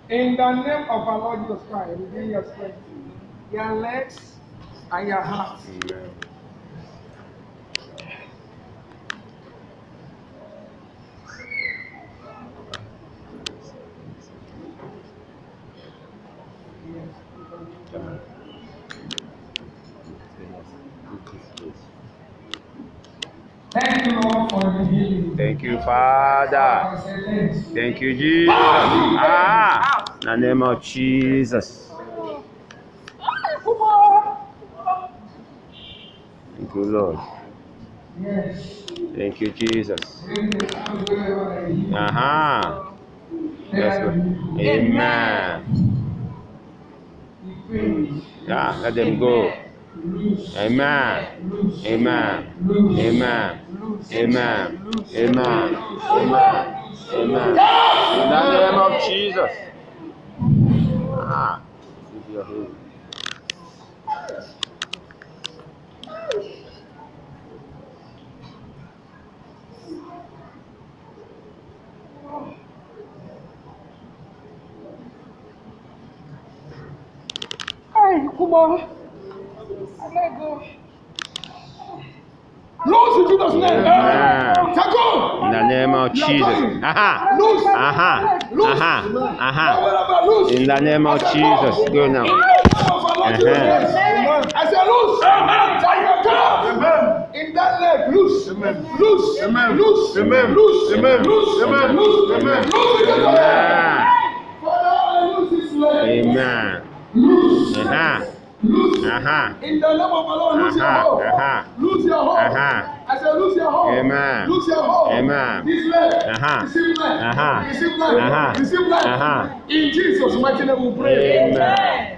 In the name of our Lord Jesus Christ, regain your strength, your legs, and your heart. Amen. Thank you, Lord, for the healing. Thank you, Father. Thank you, Jesus. In the name of Jesus. Thank you, Lord. Yes. Thank you, Jesus. Yes. Yes, Lord. Amen. Yeah, let them go. Amen. Amen. Amen. Amen. Amen. Amen. Amen. In the name of Jesus. Hey, come on. Let go. Lose in Jesus' name. Amen. Taco. In the name of Jesus. Lose. Lose. In the name of Jesus. Go now. I said, loose. Amen. In that leg, loose. Amen. Loose. Amen. Loose. Amen. Loose. Amen. Loose. Amen. Loose. Amen. Loose. Father, I lose this leg. Amen. Loose. Loose. In the name of the Lord, lose your hold. Lose your hold. I said, lose your hold. Amen. Lose your hold. Amen. This leg. Receive life. Receive life. Receive life. In Jesus' mighty name we pray. Amen.